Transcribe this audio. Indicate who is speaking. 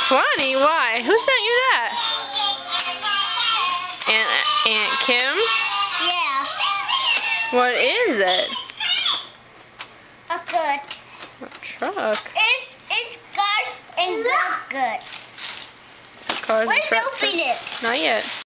Speaker 1: Funny? Why? Who sent you that? Aunt Kim?
Speaker 2: Yeah.
Speaker 1: What is it?
Speaker 2: A good.
Speaker 1: A truck.
Speaker 2: It's cars and the good.
Speaker 1: Cars and
Speaker 2: Let's
Speaker 1: trucks.
Speaker 2: open it.
Speaker 1: Not yet.